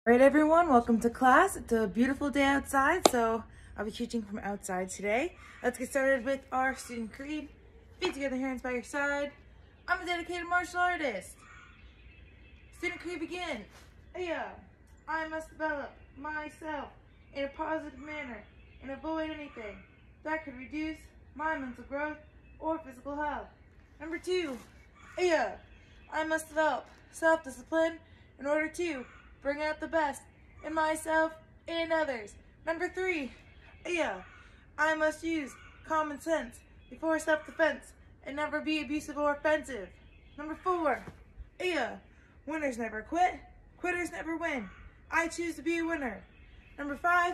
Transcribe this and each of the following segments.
Alright everyone, welcome to class. It's a beautiful day outside, so I'll be teaching from outside today. Let's get started with our student creed. Feet together, hands by your side. I'm a dedicated martial artist. Student creed begin. I must develop myself in a positive manner and avoid anything that could reduce my mental growth or physical health. Number 2, I must develop self-discipline in order to bring out the best in myself and others. Number 3, I must use common sense before self-defense and never be abusive or offensive. Number 4, winners never quit, quitters never win. I choose to be a winner. Number 5,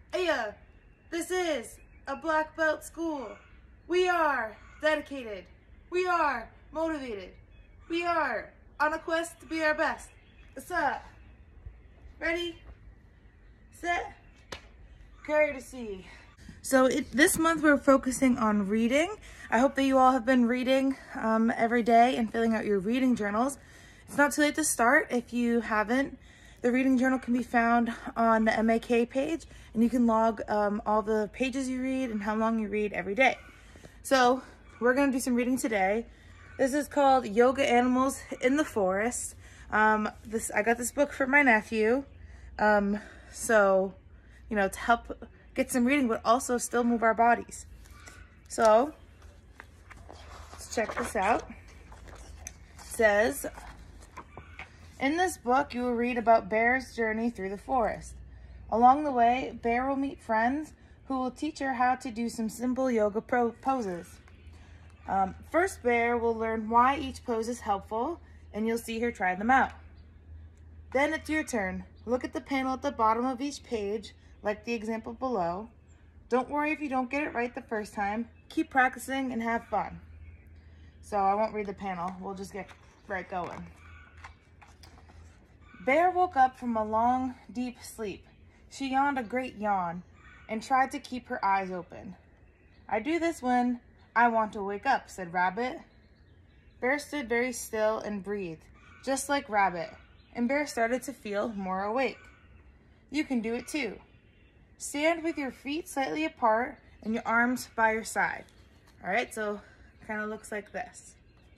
this is a black belt school. We are dedicated. We are motivated. We are on a quest to be our best. What's up? Ready, set, courtesy. So this month we're focusing on reading. I hope that you all have been reading every day and filling out your reading journals. It's not too late to start if you haven't. The reading journal can be found on the MAK page, and you can log all the pages you read and how long you read every day. So we're gonna do some reading today. This is called Yoga Animals in the Forest. I got this book for my nephew, so, you know, to help get some reading, but also still move our bodies. So, let's check this out. It says, in this book, you will read about Bear's journey through the forest. Along the way, Bear will meet friends who will teach her how to do some simple yoga poses. First, Bear will learn why each pose is helpful, and you'll see her try them out. Then it's your turn. Look at the panel at the bottom of each page, like the example below. Don't worry if you don't get it right the first time. Keep practicing and have fun. So I won't read the panel. We'll just get right going. Bear woke up from a long, deep sleep. She yawned a great yawn and tried to keep her eyes open. I do this when I want to wake up, said Rabbit. Bear stood very still and breathed, just like Rabbit, and Bear started to feel more awake. You can do it too. Stand with your feet slightly apart and your arms by your side. All right, so it kind of looks like this.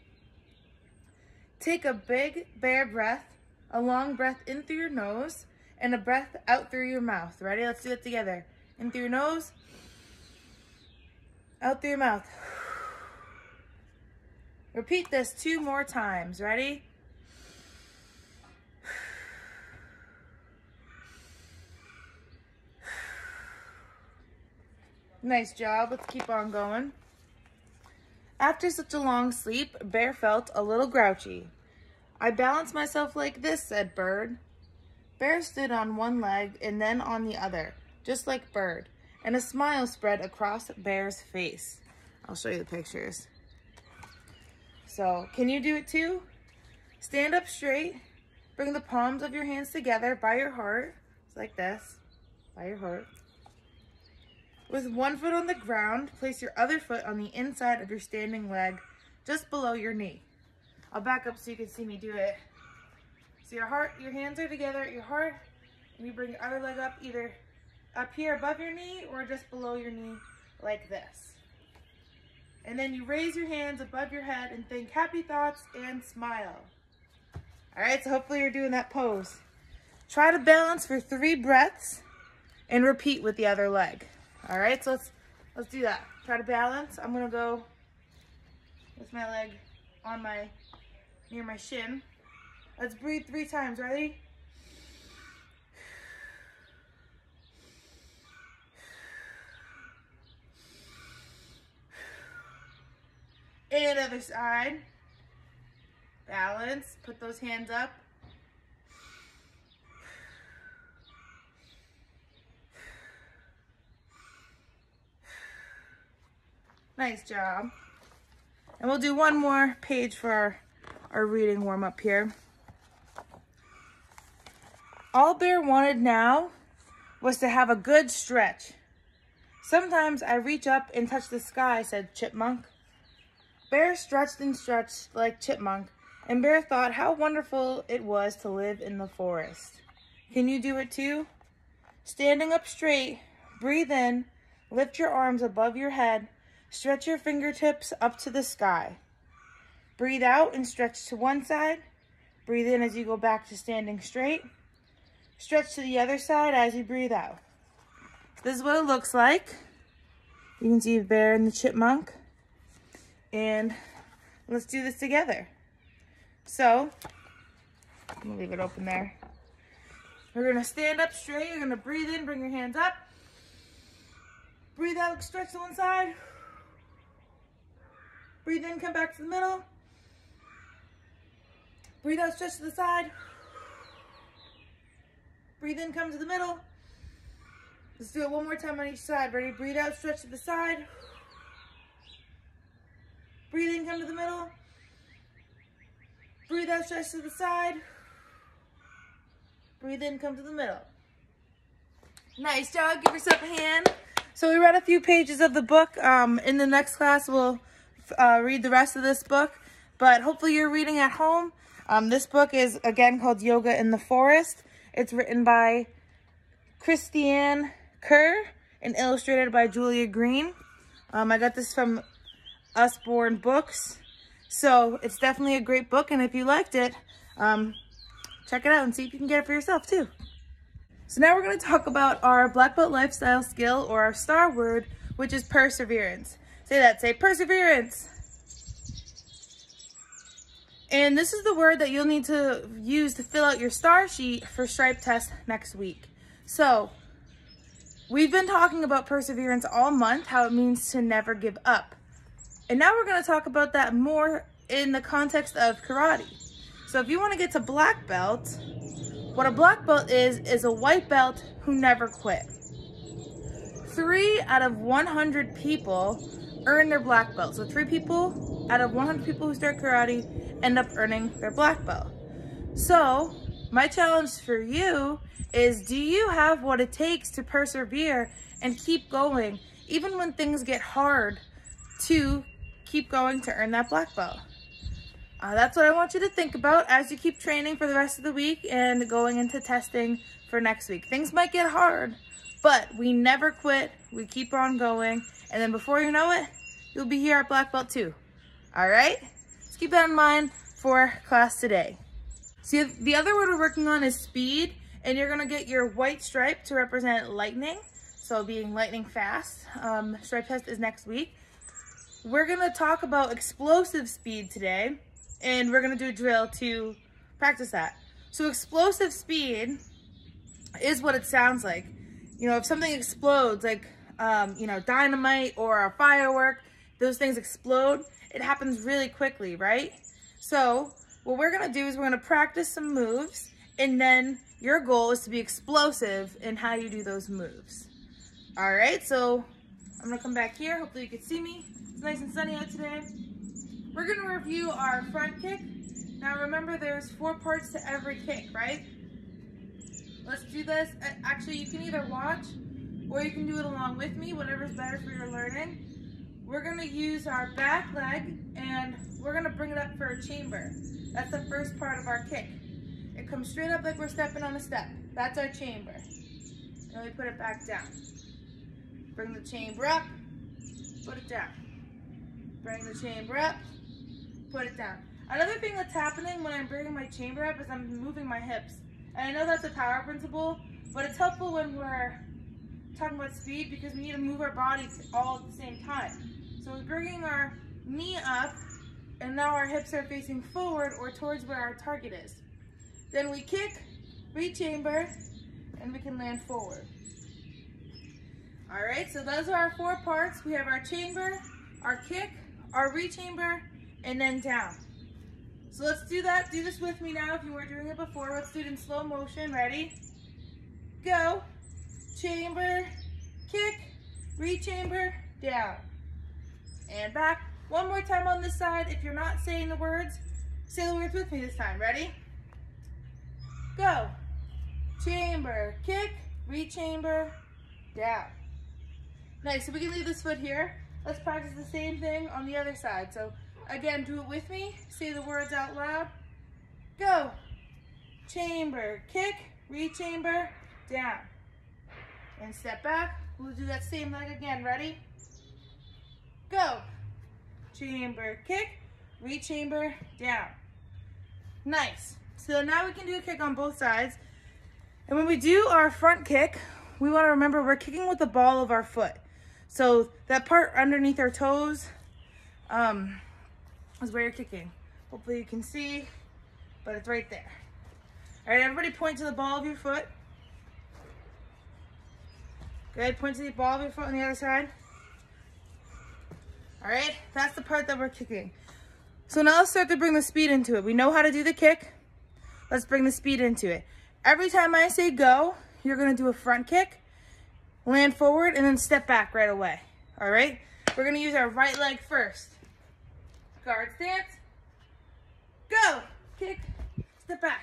Take a big bear breath, a long breath in through your nose, and a breath out through your mouth. Ready? Let's do it together. In through your nose, out through your mouth. Repeat this 2 more times. Ready? Nice job. Let's keep on going. After such a long sleep, Bear felt a little grouchy. I balance myself like this, said Bird. Bear stood on one leg and then on the other, just like Bird, and a smile spread across Bear's face. I'll show you the pictures. So, can you do it too? Stand up straight. Bring the palms of your hands together by your heart. It's like this, by your heart. With one foot on the ground, place your other foot on the inside of your standing leg, just below your knee. I'll back up so you can see me do it. So your hands are together at your heart, and you bring your other leg up, either up here above your knee or just below your knee, like this. And then you raise your hands above your head and think happy thoughts and smile. All right, so hopefully you're doing that pose. Try to balance for 3 breaths and repeat with the other leg. All right, so let's do that. Try to balance. I'm gonna go with my leg on near my shin. Let's breathe 3 times. Ready? And other side. Balance. Put those hands up. Nice job. And we'll do one more page for our reading warm-up here. All Bear wanted now was to have a good stretch. Sometimes I reach up and touch the sky, said Chipmunk. Bear stretched and stretched like Chipmunk, and Bear thought how wonderful it was to live in the forest. Can you do it too? Standing up straight, breathe in, lift your arms above your head, stretch your fingertips up to the sky. Breathe out and stretch to one side. Breathe in as you go back to standing straight. Stretch to the other side as you breathe out. This is what it looks like. You can see the bear and the chipmunk. And let's do this together. So, I'm gonna leave it open there. We're gonna stand up straight. You're gonna breathe in, bring your hands up. Breathe out, stretch to one side. Breathe in, come back to the middle. Breathe out, stretch to the side. Breathe in, come to the middle. Let's do it one more time on each side. Ready? Breathe out, stretch to the side. Breathe in, come to the middle. Breathe out, stretch to the side. Breathe in, come to the middle. Nice job. Give yourself a hand. So we read a few pages of the book. In the next class, we'll read the rest of this book. But hopefully you're reading at home. This book is, again, called Yoga in the Forest. It's written by Christiane Kerr and illustrated by Julia Green. I got this from Usborne Books. So it's definitely a great book. And if you liked it, check it out and see if you can get it for yourself too. So now we're going to talk about our black belt lifestyle skill, or our star word, which is perseverance. Say that. Say perseverance. And this is the word that you'll need to use to fill out your star sheet for stripe test next week. So we've been talking about perseverance all month, how it means to never give up. And now we're going to talk about that more in the context of karate. So if you want to get to black belt, what a black belt is a white belt who never quit. 3 out of 100 people earn their black belt. So 3 people out of 100 people who start karate end up earning their black belt. So my challenge for you is, do you have what it takes to persevere and keep going, even when things get hard, to keep going to earn that black belt? That's what I want you to think about as you keep training for the rest of the week and going into testing for next week. Things might get hard, but we never quit. We keep on going. And then before you know it, you'll be here at black belt too. All right? Let's keep that in mind for class today. So the other word we're working on is speed, and you're going to get your white stripe to represent lightning. So being lightning fast. Stripe test is next week. We're going to talk about explosive speed today. And we're going to do a drill to practice that. So explosive speed is what it sounds like. You know, if something explodes, like, you know, dynamite or a firework, those things explode, it happens really quickly, right? So what we're going to do is we're going to practice some moves, and then your goal is to be explosive in how you do those moves. All right, so I'm going to come back here. Hopefully you can see me. It's nice and sunny out today. We're going to review our front kick. Now remember, there's 4 parts to every kick, right? Let's do this. Actually, you can either watch or you can do it along with me, whatever's better for your learning. We're going to use our back leg, and we're going to bring it up for a chamber. That's the first part of our kick. It comes straight up like we're stepping on a step. That's our chamber. And we put it back down. Bring the chamber up, put it down. Bring the chamber up, put it down. Another thing that's happening when I'm bringing my chamber up is I'm moving my hips. And I know that's a power principle, but it's helpful when we're talking about speed because we need to move our bodies all at the same time. So we're bringing our knee up, and now our hips are facing forward or towards where our target is. Then we kick, re-chamber, and we can land forward. All right, so those are our 4 parts. We have our chamber, our kick, our re-chamber, and then down. So let's do that. Do this with me now if you weren't doing it before. Let's do it in slow motion. Ready? Go. Chamber, kick, re-chamber, down. And back. One more time on this side. If you're not saying the words, say the words with me this time. Ready? Go. Chamber, kick, re-chamber, down. Nice. So we can leave this foot here. Let's practice the same thing on the other side. So again, do it with me. Say the words out loud. Go. Chamber, kick, re-chamber, down. And step back. We'll do that same leg again. Ready? Go. Chamber, kick, re-chamber, down. Nice. So now we can do a kick on both sides. And when we do our front kick, we want to remember we're kicking with the ball of our foot. So that part underneath our toes is where you're kicking. Hopefully you can see, but it's right there. All right, everybody point to the ball of your foot. Good, point to the ball of your foot on the other side. All right, that's the part that we're kicking. So now let's start to bring the speed into it. We know how to do the kick. Let's bring the speed into it. Every time I say go, you're gonna do a front kick, land forward, and then step back right away. All right, we're gonna use our right leg first. Guard stance, go, kick, step back.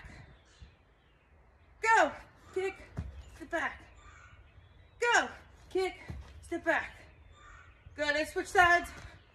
Go, kick, step back. Go, kick, step back. Good, and switch sides.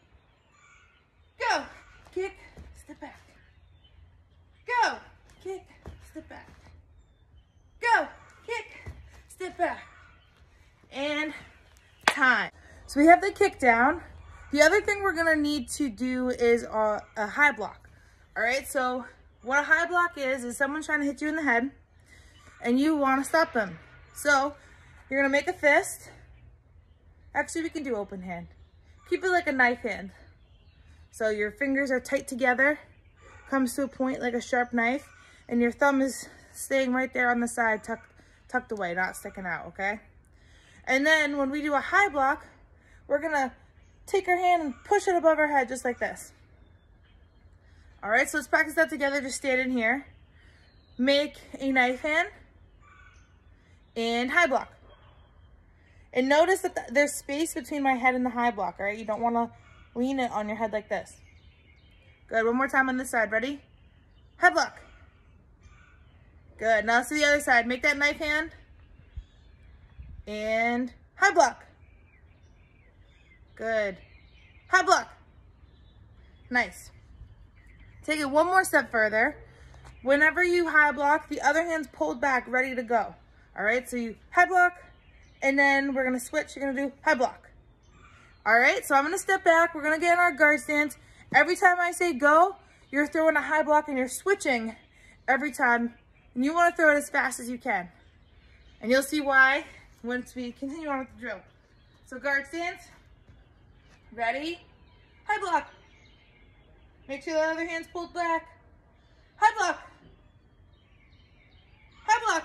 Go, kick, step back. Go, kick, step back. Go, kick, step back. And time. So we have the kick down. The other thing we're gonna need to do is a high block. All right, so what a high block is someone trying to hit you in the head and you wanna stop them. So you're gonna make a fist. Actually, we can do open hand. Keep it like a knife hand. So your fingers are tight together, comes to a point like a sharp knife, and your thumb is staying right there on the side, tucked away, not sticking out, okay? And then when we do a high block, we're gonna take our hand and push it above our head just like this. All right, so let's practice that together. Just stand in here. Make a knife hand and high block. And notice that there's space between my head and the high block, all right? You don't wanna lean it on your head like this. Good, one more time on this side, ready? High block. Good, now let's do the other side. Make that knife hand and high block. Good, high block. Nice. Take it one more step further. Whenever you high block, the other hand's pulled back, ready to go. All right, so you high block, and then we're gonna switch. You're gonna do high block. All right, so I'm gonna step back. We're gonna get in our guard stance. Every time I say go, you're throwing a high block and you're switching every time. And you wanna throw it as fast as you can. And you'll see why once we continue on with the drill. So guard stance, ready, high block. Make sure the other hand's pulled back. High block. High block.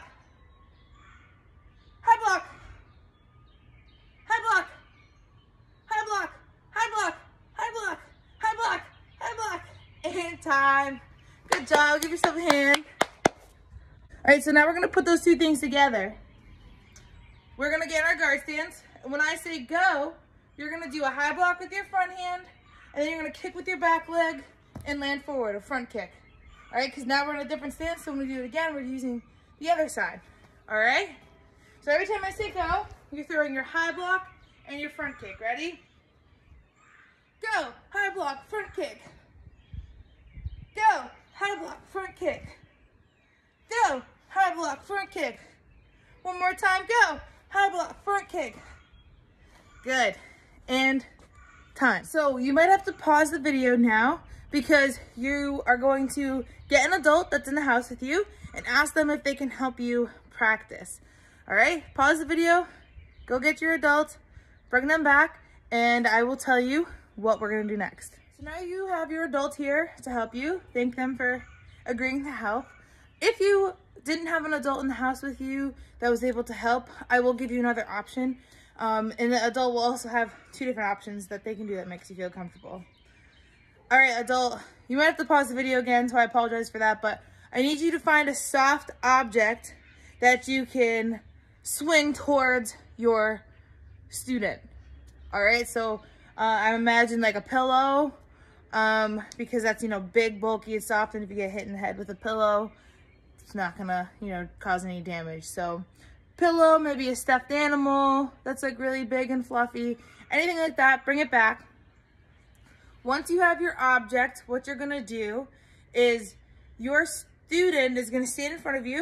High block. High block. High block. High block. High block. High block. High block. And time. Good job. Give yourself a hand. All right, so now we're going to put those two things together. We're going to get our guard stance. And when I say go, you're going to do a high block with your front hand, and then you're going to kick with your back leg and land forward, a front kick. All right, because now we're in a different stance, so when we do it again, we're using the other side. All right? So every time I say go, you're throwing your high block and your front kick. Ready? Go, high block, front kick. Go, high block, front kick. Go, high block, front kick. One more time, go, high block, front kick. Good, and time. So you might have to pause the video now because you are going to get an adult that's in the house with you and ask them if they can help you practice. All right, pause the video, go get your adult, bring them back, and I will tell you what we're gonna do next. So now you have your adult here to help you. Thank them for agreeing to help. If you didn't have an adult in the house with you that was able to help, I will give you another option. And the adult will also have two different options that they can do that makes you feel comfortable. All right, adult, you might have to pause the video again, so I apologize for that, but I need you to find a soft object that you can swing towards your student. All right, so I imagine like a pillow, because that's, you know, big, bulky, and soft, and if you get hit in the head with a pillow, it's not gonna, you know, cause any damage. So pillow, maybe a stuffed animal that's like really big and fluffy, anything like that, bring it back. Once you have your object, what you're gonna do is your student is gonna stand in front of you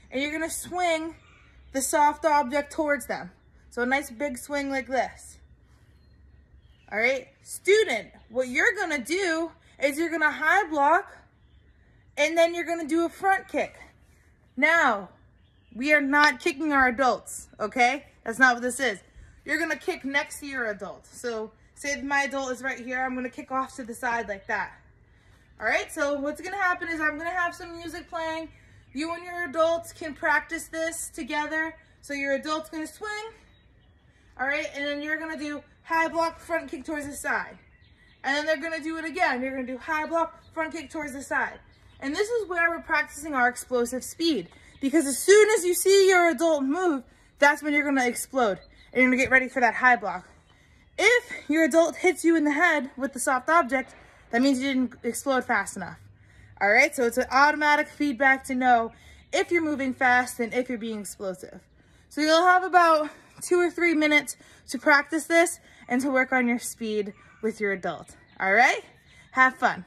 and you're gonna swing the soft object towards them. So a nice big swing like this. All right, student, what you're gonna do is you're gonna high block and then you're gonna do a front kick. Now, we are not kicking our adults, okay? That's not what this is. You're gonna kick next to your adult. So say my adult is right here, I'm gonna kick off to the side like that. All right, so what's gonna happen is I'm gonna have some music playing. You and your adults can practice this together. So your adult's gonna swing, all right? And then you're gonna do high block, front kick towards the side. And then they're gonna do it again. You're gonna do high block, front kick towards the side. And this is where we're practicing our explosive speed. Because as soon as you see your adult move, that's when you're gonna explode. And you're gonna get ready for that high block. If your adult hits you in the head with the soft object, that means you didn't explode fast enough. All right, so it's an automatic feedback to know if you're moving fast and if you're being explosive. So you'll have about 2 or 3 minutes to practice this and to work on your speed with your adult. All right, have fun.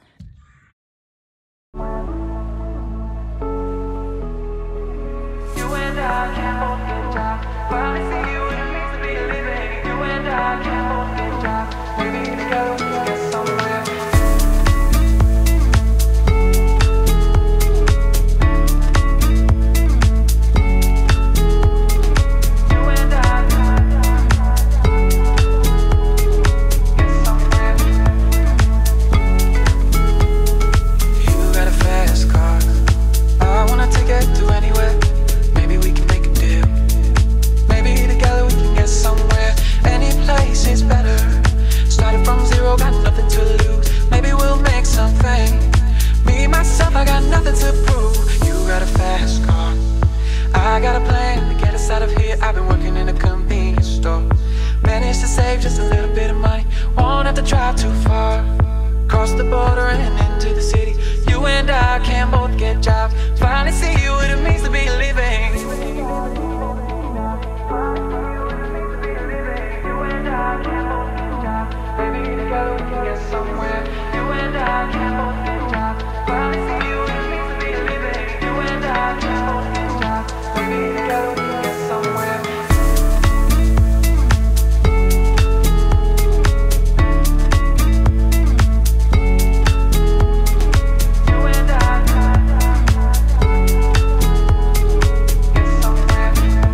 You and I can't both get jobs. Finally see you, it means to be living. You and I can't both get jobs. Maybe together we can get somewhere. I got a plan to get us out of here. I've been working in a convenience store. Managed to save just a little bit of money. Won't have to drive too far. Cross the border and into the city. You and I can both get jobs. Finally see what it means to be living. You and I can both get jobs. Maybe together we can get somewhere. You and I can both get jobs. Finally see what it means to be living. You and I can both get jobs. Maybe together we can get somewhere. You and I get somewhere.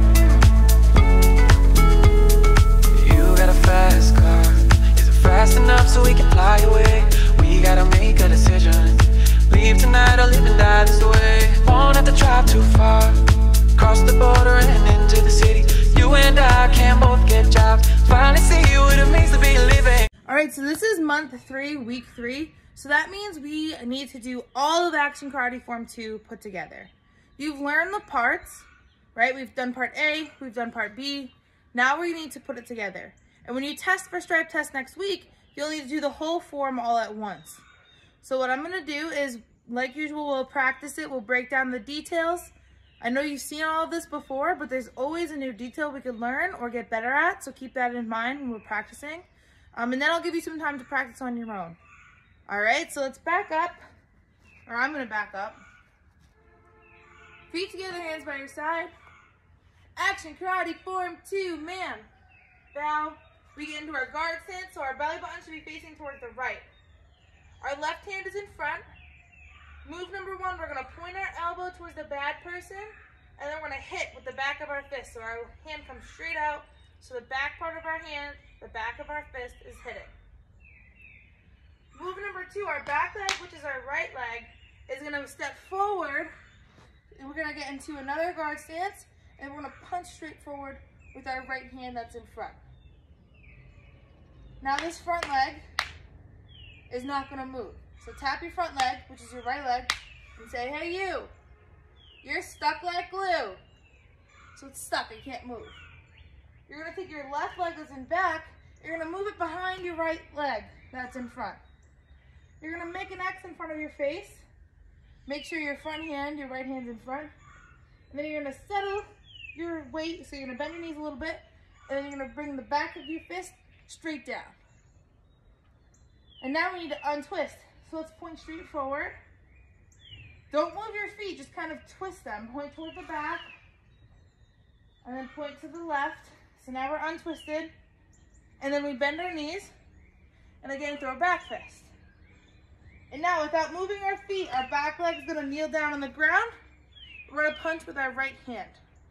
You got a fast car. Is it fast enough so we can fly away? We gotta make a decision. Leave tonight or live and die this way. Won't have to drive too far. Cross the border and into the city. You and I can both get jobs. Finally see what it means to be living. All right, so this is month 3, week 3. So that means we need to do all of Action Karate Form 2 put together. You've learned the parts, right? We've done part A, we've done part B. Now we need to put it together. And when you test for stripe test next week, you'll need to do the whole form all at once. So what I'm gonna do is, like usual, we'll practice it. We'll break down the details. I know you've seen all of this before, but there's always a new detail we could learn or get better at, so keep that in mind when we're practicing. And then I'll give you some time to practice on your own. All right, so let's back up, or I'm gonna back up. Feet together, hands by your side. Action Karate Form 2, man. Bow. We get into our guard stance, so our belly button should be facing towards the right. Our left hand is in front. Move number 1, we're gonna point our elbow towards the bad person, and then we're gonna hit with the back of our fist. So our hand comes straight out, so the back part of our hand, the back of our fist is hitting. Move number 2, our back leg, which is our right leg, is gonna step forward, and we're gonna get into another guard stance, and we're gonna punch straight forward with our right hand that's in front. Now this front leg is not gonna move. So tap your front leg, which is your right leg, and say, hey you, you're stuck like glue. So it's stuck, you can't move. You're gonna take your left leg that's in back, you're gonna move it behind your right leg that's in front. You're gonna make an X in front of your face. Make sure your front hand, your right hand's in front. And then you're gonna settle your weight, so you're gonna bend your knees a little bit, and then you're gonna bring the back of your fist straight down. And now we need to untwist. So let's point straight forward. Don't move your feet, just kind of twist them. Point toward the back, and then point to the left. So now we're untwisted. And then we bend our knees, and again, throw a back fist. And now, without moving our feet, our back leg is gonna kneel down on the ground. We're gonna punch with our right hand.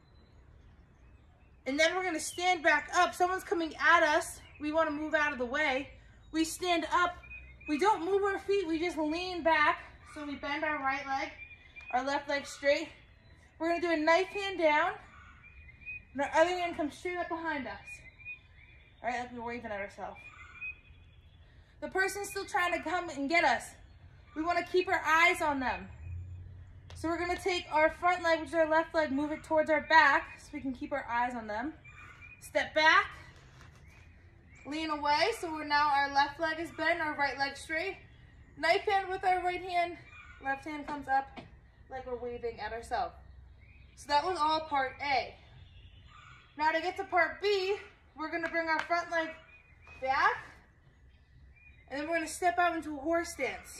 And then we're gonna stand back up. Someone's coming at us. We wanna move out of the way. We stand up. We don't move our feet, we just lean back. So we bend our right leg, our left leg straight. We're gonna do a knife hand down, and our other hand comes straight up behind us. All right, like we're waving at ourselves. The person's still trying to come and get us. We wanna keep our eyes on them. So we're gonna take our front leg, which is our left leg, move it towards our back so we can keep our eyes on them. Step back, lean away, so we're now our left leg is bent, our right leg straight. Knife hand with our right hand, left hand comes up like we're waving at ourselves. So that was all part A. Now to get to part B, we're gonna bring our front leg back, and then we're gonna step out into a horse stance.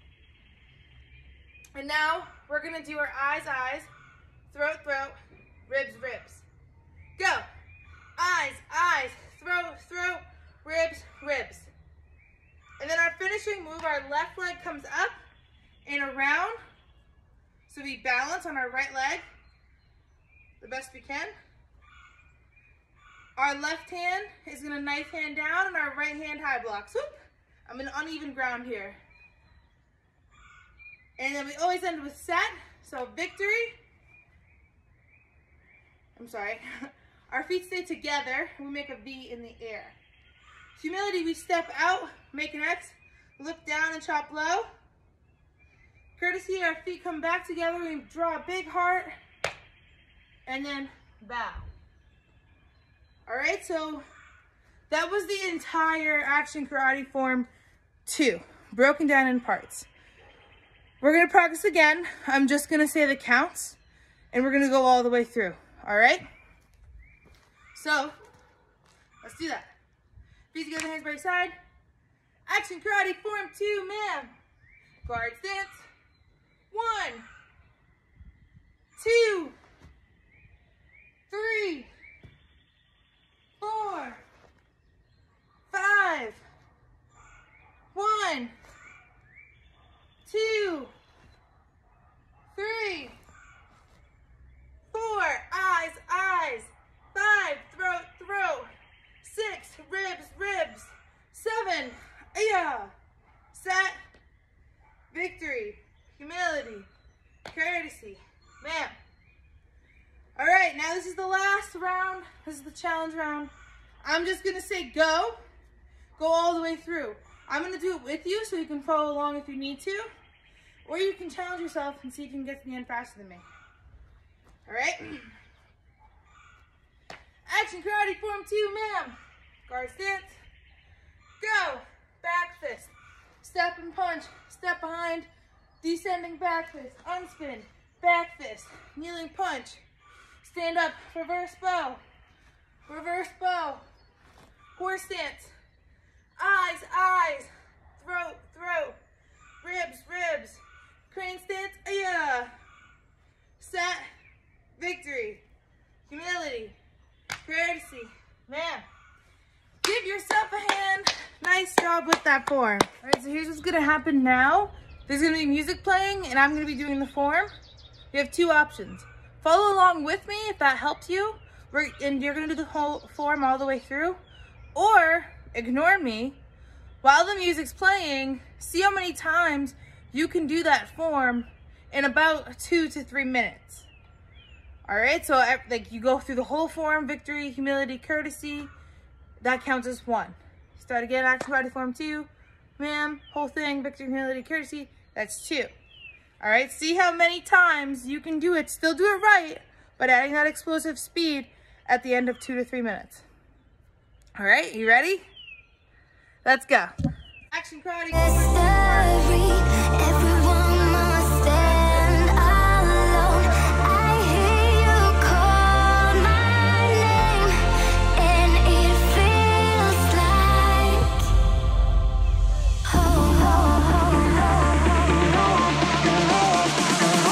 And now we're gonna do our eyes, eyes, throat, throat, ribs, ribs. Go. Eyes, eyes, throat, throat, ribs, ribs. And then our finishing move, our left leg comes up and around. So we balance on our right leg the best we can. Our left hand is gonna knife hand down and our right hand high blocks. Whoop. I'm in uneven ground here. And then we always end with set. So victory. I'm sorry. Our feet stay together and we make a V in the air. Humility, we step out, make an X, look down and chop low. Courtesy, our feet come back together, we draw a big heart, and then bow. All right, so that was the entire Action Karate Form 2, broken down in parts. We're gonna practice again. I'm just gonna say the counts, and we're gonna go all the way through, all right? So, let's do that. Feet together, hands by your side. Action Karate Form 2, ma'am. Guard stance. 1, 2, 3, 4, 5. 1, 2, 3, 4. Eyes, eyes. 5. Throat, throat. 6. Ribs, ribs. 7. Yeah. Set. Victory. Humility. Courtesy. Ma'am. All right, now this is the last round. This is the challenge round. I'm just gonna say go. Go all the way through. I'm gonna do it with you so you can follow along if you need to. Or you can challenge yourself and see if you can get to the end faster than me. All right? Action Karate Form 2, ma'am. Guard stance. Go. Back fist. Step and punch. Step behind. Descending back fist. Unspin. Back fist. Kneeling punch. Stand up. Reverse bow. Reverse bow. Horse stance. Eyes, eyes. Throat, throat. Ribs, ribs. Crane stance. Yeah. Set. Victory. Humility. Courtesy. Ma'am. Give yourself a hand. Nice job with that form. All right, so here's what's gonna happen now. There's gonna be music playing and I'm gonna be doing the form. You have two options. Follow along with me if that helps you, and you're gonna do the whole form all the way through, or ignore me while the music's playing, see how many times you can do that form in about 2 to 3 minutes. All right, so like you go through the whole form, victory, humility, courtesy, that counts as 1. Start again, Action Karate Form 2, ma'am, whole thing, victory, humility, courtesy, that's 2. All right, see how many times you can do it, still do it right, but adding that explosive speed at the end of 2 to 3 minutes. All right, you ready? Let's go. Action Karate. Everyone must stand alone. I hear you call my name, and it feels like oh, oh, oh, oh, oh.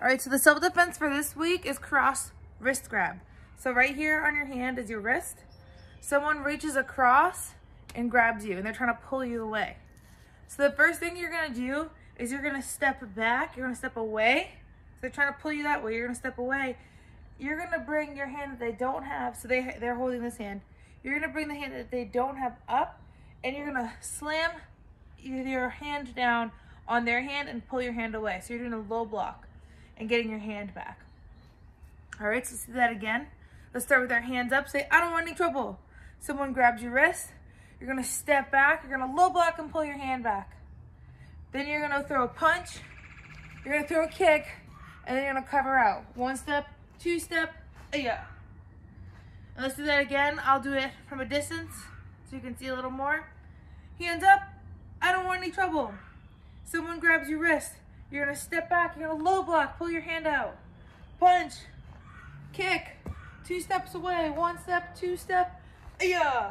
right, so the self-defense for this week is cross wrist grab. So right here on your hand is your wrist. Someone reaches across and grabs you, and they're trying to pull you away. So the first thing you're gonna do is you're gonna step back, you're gonna step away. So they're trying to pull you that way, you're gonna step away. You're gonna bring your hand that they don't have, so they're holding this hand. You're gonna bring the hand that they don't have up, and you're gonna slam your hand down on their hand and pull your hand away. So you're doing a low block and getting your hand back. All right, so let's do that again. Let's start with our hands up. Say, I don't want any trouble. Someone grabs your wrist. You're gonna step back. You're gonna low block and pull your hand back. Then you're gonna throw a punch. You're gonna throw a kick, and then you're gonna cover out. 1 step, 2 step, yeah. And let's do that again. I'll do it from a distance so you can see a little more. Hands up. I don't want any trouble. Someone grabs your wrist. You're gonna step back. You're gonna low block, pull your hand out. Punch, kick, 2 steps away, 1 step, 2 step, yeah.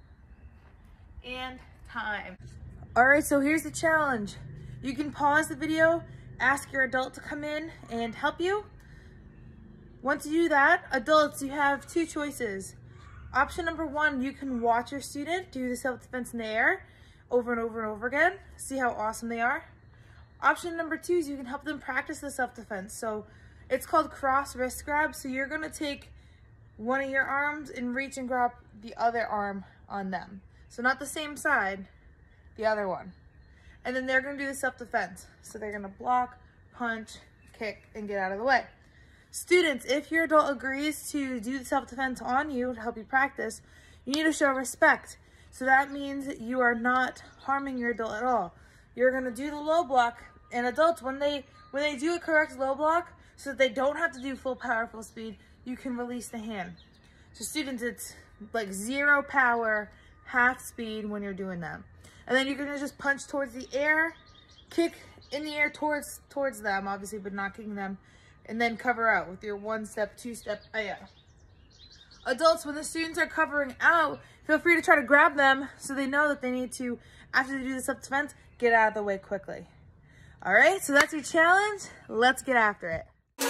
And time. All right, so here's the challenge. You can pause the video, ask your adult to come in and help you. Once you do that, adults, you have 2 choices. Option number 1, you can watch your student do the self-defense in the air over and over and over again. See how awesome they are. Option number 2 is you can help them practice the self-defense. So it's called cross wrist grab. So you're gonna take one of your arms and reach and grab the other arm on them. So not the same side, the other one. And then they're gonna do the self-defense. So they're gonna block, punch, kick, and get out of the way. Students, if your adult agrees to do the self-defense on you to help you practice, you need to show respect. So that means you are not harming your adult at all. You're gonna do the low block, and adults, when they do a correct low block, so that they don't have to do full power, full speed, you can release the hand. So students, it's like 0 power, half speed when you're doing that. And then you're gonna just punch towards the air, kick in the air towards them, obviously, but not kicking them, and then cover out with your 1 step, 2 step, yeah. Adults, when the students are covering out, feel free to try to grab them so they know that they need to, after they do the self-defense, get out of the way quickly. All right, so that's your challenge. Let's get after it.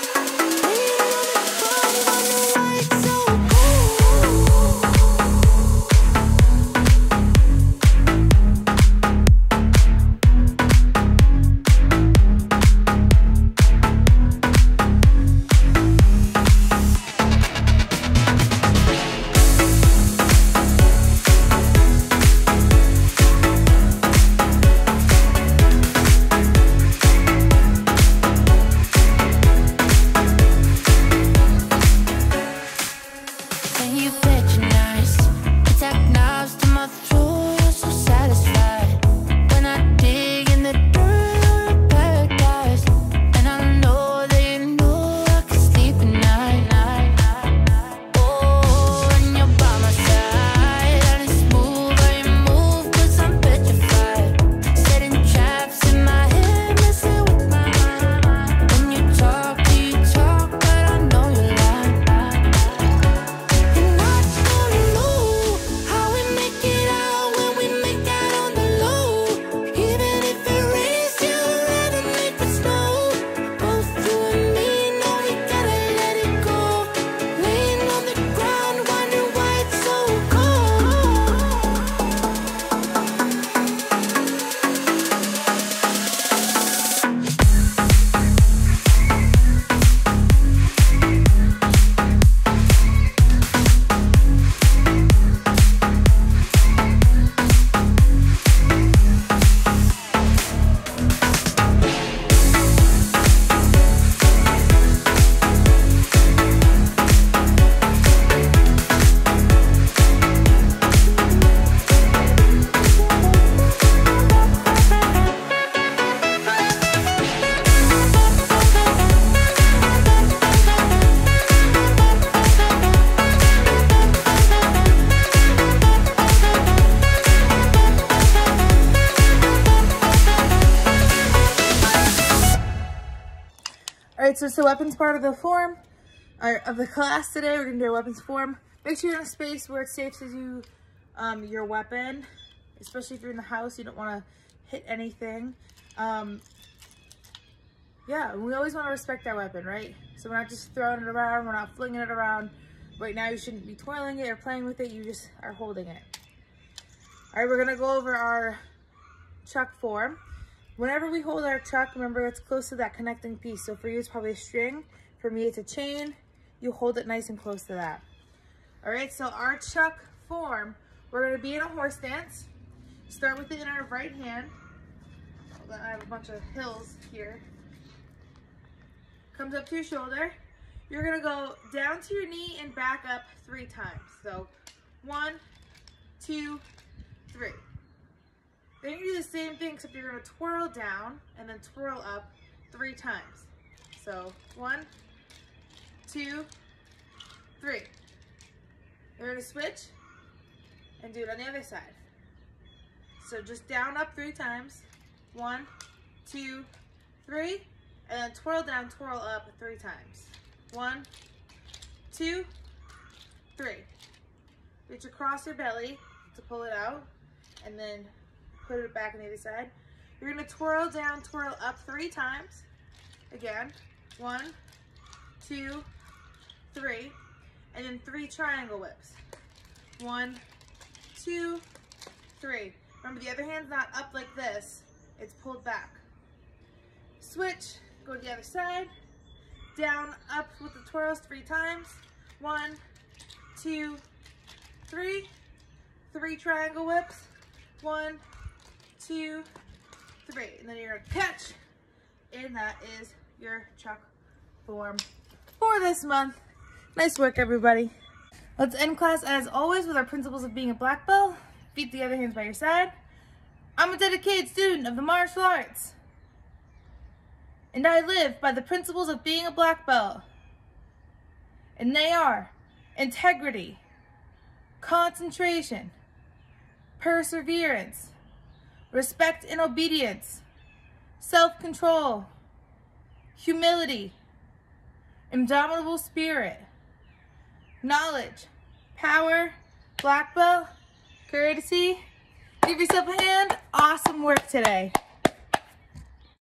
All right, so it's the weapons part of the form, of the class today. We're gonna do our weapons form. Make sure you're in a space where it's safe to do your weapon, especially if you're in the house, you don't wanna hit anything. Yeah, and we always want to respect our weapon, right? So we're not just throwing it around, we're not flinging it around. Right now you shouldn't be twirling it or playing with it, you just are holding it. All right, we're gonna go over our chuck form. Whenever we hold our chuck, remember it's close to that connecting piece. So for you, it's probably a string. For me, it's a chain. You hold it nice and close to that. All right, so our chuck form, we're gonna be in a horse stance. Start with it in our right hand. Hold on, I have a bunch of hills here. Comes up to your shoulder. You're gonna go down to your knee and back up 3 times. So 1, 2, 3. Then you do the same thing, except you're gonna twirl down and then twirl up 3 times. So 1, 2, 3. You're gonna switch and do it on the other side. So just down, up 3 times. 1, 2, 3. And then twirl down, twirl up 3 times. 1, 2, 3. Reach across your belly to pull it out, and then put it back on the other side. You're gonna twirl down, twirl up 3 times. Again, 1, 2, 3, and then 3 triangle whips. 1, 2, 3. Remember, the other hand's not up like this, it's pulled back. Switch, go to the other side, down, up with the twirls 3 times. 1, 2, 3. 3 triangle whips. 1, 2, 3. And then you're gonna catch, and that is your chuck form for this month. Nice work, everybody. Let's end class as always with our principles of being a black belt. Feet together, hands by your side. I'm a dedicated student of the martial arts, and I live by the principles of being a black belt. And they are integrity, concentration, perseverance, respect and obedience, self-control, humility, indomitable spirit, knowledge, power, black belt, courtesy. Give yourself a hand. Awesome work today.